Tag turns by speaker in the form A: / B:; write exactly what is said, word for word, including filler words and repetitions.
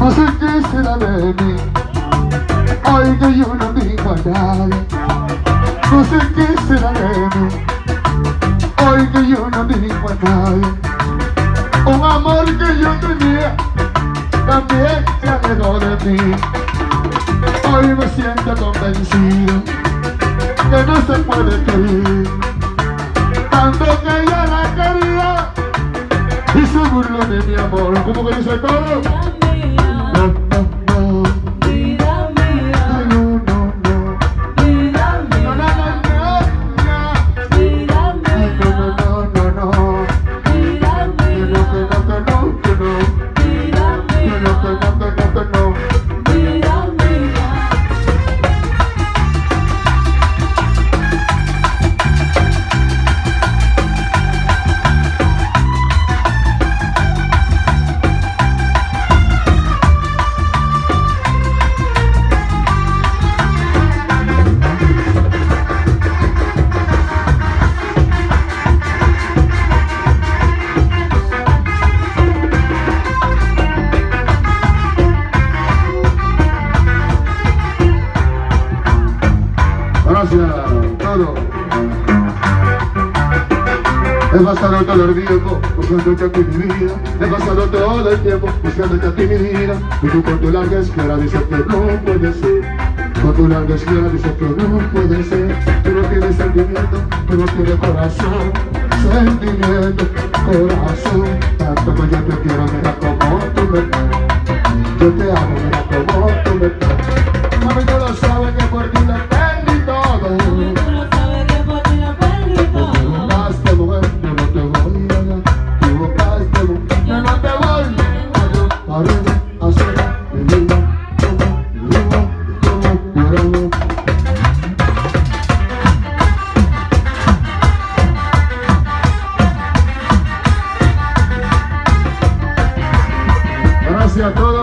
A: No sé qué será de mí, hoy que yo no digo a nadie. No sé qué será de mí, hoy que yo no digo a nadie. Un amor que yo tenía también se alejó de mí. Hoy me siento convencido que no se puede querer tanto que ella la quería y se burló de mi amor. ¿Cómo que dice todo? No, no, no.
B: Vida mía,
A: No, no, no.
B: vida
A: No, no,
B: mía,
A: no, no.
B: vida mía,
A: No, no, no, no.
B: vida
A: Que no,
B: mía,
A: que no, que no, que no.
B: vida
A: Que no, que no, que no, que no.
B: vida mía.
A: Gracias, todo. He pasado todo el tiempo buscándote aquí mi vida. He pasado todo el tiempo buscándote aquí mi vida. Y tú con tu larga espera dices que no puede ser. Con tu larga espera dices que no puede ser. Tú no tienes sentimiento, tú no tienes corazón. Sentimiento, corazón. Tanto que yo te quiero, mira como tú me das. Yo te amo, mira como tú me das. Mami, tú lo sabes que por ti lo perdí todo.
B: Tú no sabes que por ti lo perdí todo.
A: Te equivocaste, mujer, yo no te voy a dar. Te equivocaste, mujer, yo no te voy a dar. Arriba, arriba, mi vida, como, vivo, como, llorando. Gracias a todos.